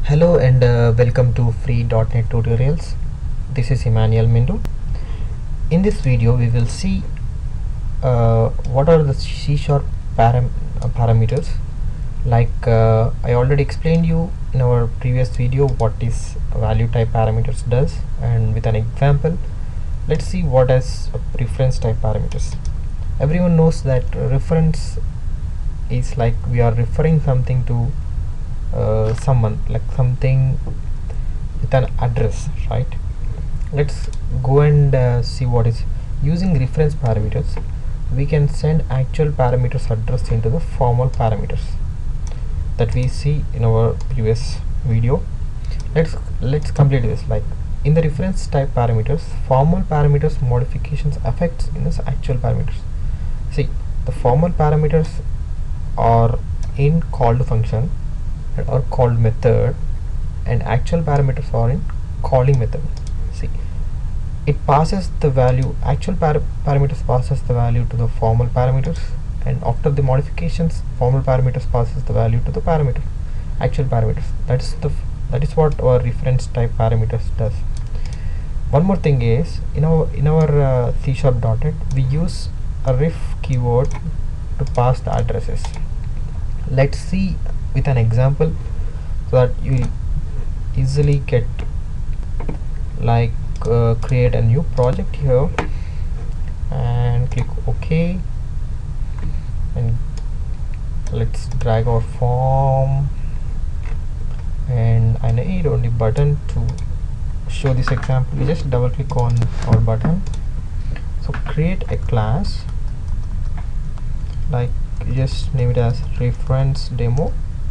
Hello and welcome to free.NET tutorials. This is Emmanuel Mindu. In this video we will see what are the C# parameters. I already explained you in our previous video what is value type parameters does, and with an example let's see what is reference type parameters. Everyone knows that reference is like we are referring something to someone, like something with an address, right? Let's go and see what is using reference parameters. We can send actual parameters address into the formal parameters that we see in our previous video. Let's complete this. Like in the reference type parameters, formal parameters modifications affects in this actual parameters. See, the formal parameters are in called function or called method, and actual parameters are in calling method. See, it passes the value, actual parameters passes the value to the formal parameters, and after the modifications formal parameters passes the value to the parameter actual parameters. That is what our reference type parameters does. One more thing is in our C#.NET we use a ref keyword to pass the addresses. Let's see with an example so that you easily get, like create a new project here and click OK, and let's drag our form, and I need only button to show this example. We just double click on our button. So create a class, like just name it as reference demo,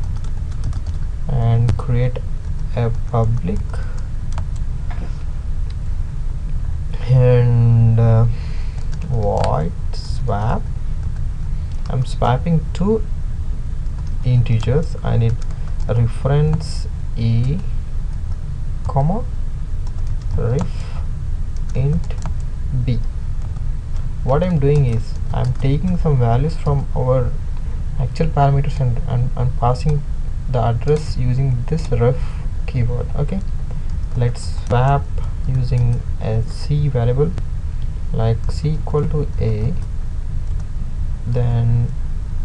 and create a public and void swap. I'm swapping two integers. I need a reference a comma ref int b. What I'm doing is I'm taking some values from our actual parameters and passing the address using this ref keyword. Okay, let's swap using a C variable, like C equal to A, then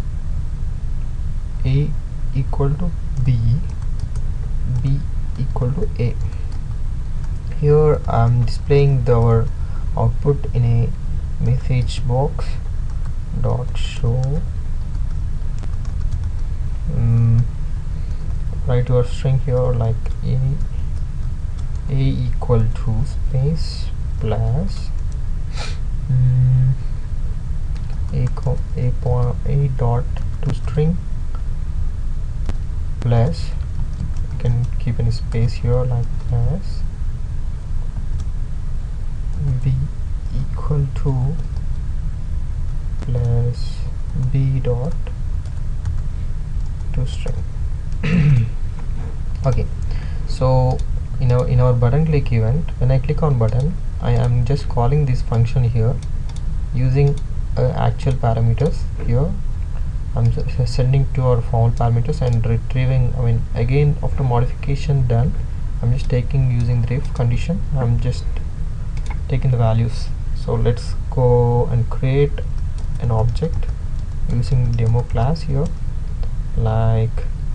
A equal to B, B equal to A. Here I'm displaying our output in a message box dot show. Write your string here, like a equal to space plus a dot to string plus, you can keep any space here, like plus b equal to plus b dot to string. Okay, so in our button click event, when I click on button, I am just calling this function here using actual parameters. Here I'm sending to our formal parameters and retrieving, again after modification done, I'm just taking using the if condition, I'm just taking the values. So let's go and create an object using demo class here, like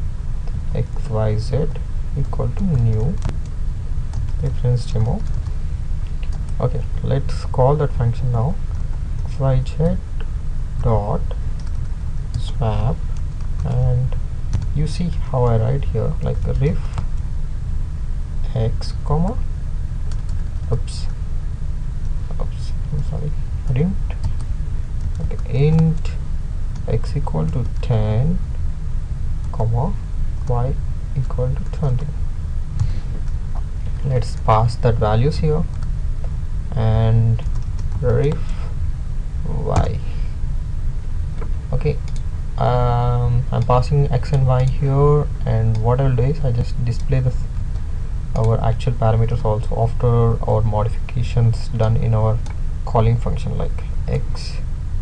xyz equal to new reference demo. Okay, let's call that function now, xyz dot swap, and you see how I write here, like ref x comma I'm sorry, I didn't. Okay, int x equal to 10 comma y equal to 20. Let's pass that values here, and ref y. Okay, I'm passing x and y here, and what I'll do is I just display this our actual parameters also after our modifications done in our calling function, like x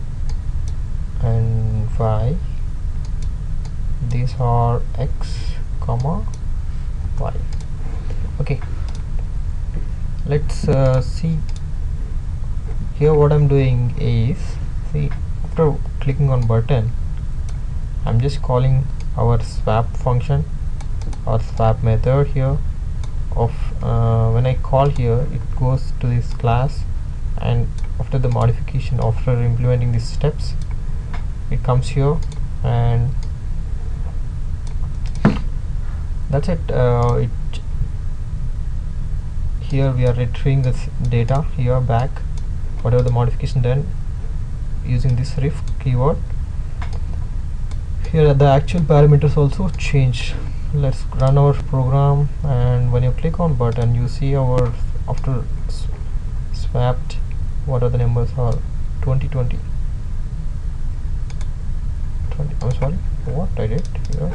and y. These are x comma y. Okay, let's see here. What I'm doing is, see, after clicking on button, I'm just calling our swap function or swap method here of when I call here, it goes to this class, and after the modification, after implementing these steps, it comes here, and that's it. Here we are retrieving this data here back, whatever the modification done using this ref keyword. Here the actual parameters also change. Let's run our program, and when you click on button, you see our after swapped, what are the numbers are 2020. I'm sorry, what I did here.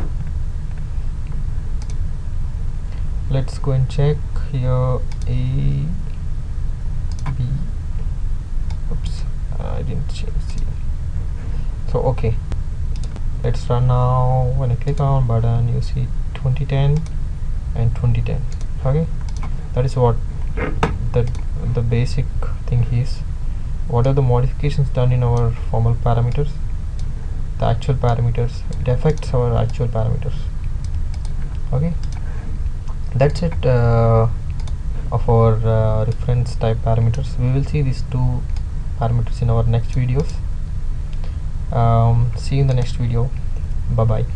Let's go and check here. A B, oops, I didn't see. So okay, let's run now. When I click on button, you see 2010 and 2010. Okay, that is what the basic thing is. What are the modifications done in our formal parameters, the actual parameters, it affects our actual parameters. Okay, that's it of our reference type parameters. We will see these two parameters in our next videos. See you in the next video. Bye bye.